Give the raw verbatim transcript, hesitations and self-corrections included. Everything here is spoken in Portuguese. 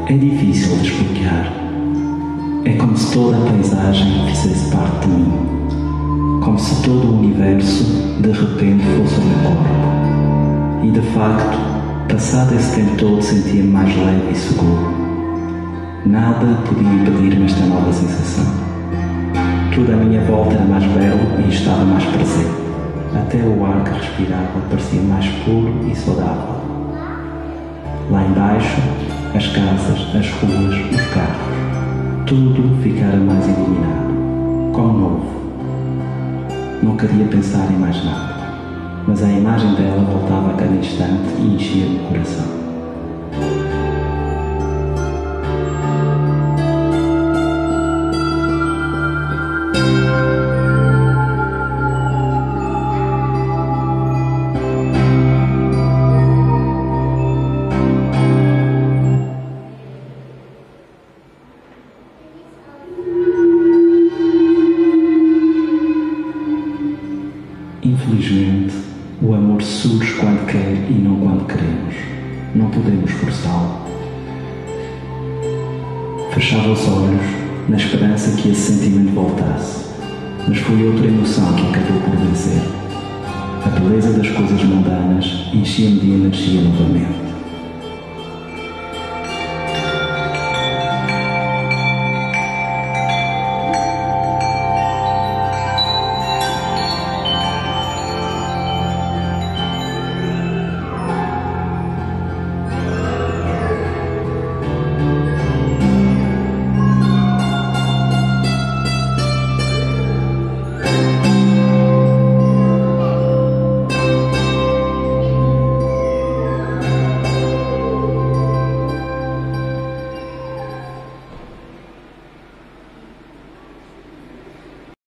É difícil de explicar. É como se toda a paisagem fizesse parte de mim. Como se todo o universo, de repente, fosse o meu corpo. E, de facto, passado esse tempo todo, sentia-me mais leve e seguro. Nada podia impedir-me esta nova sensação. Tudo à minha volta era mais belo e estava mais presente. Até o ar que respirava parecia mais puro e saudável. Lá embaixo, as casas, as ruas, os carros, tudo ficara mais iluminado, como novo. Não queria pensar em mais nada, mas a imagem dela voltava a cada instante e enchia-me o coração. Infelizmente, o amor surge quando quer e não quando queremos. Não podemos forçá-lo. Fechava os olhos, na esperança que esse sentimento voltasse. Mas foi outra emoção que acabou por vencer. A beleza das coisas mundanas enchia-me de energia novamente.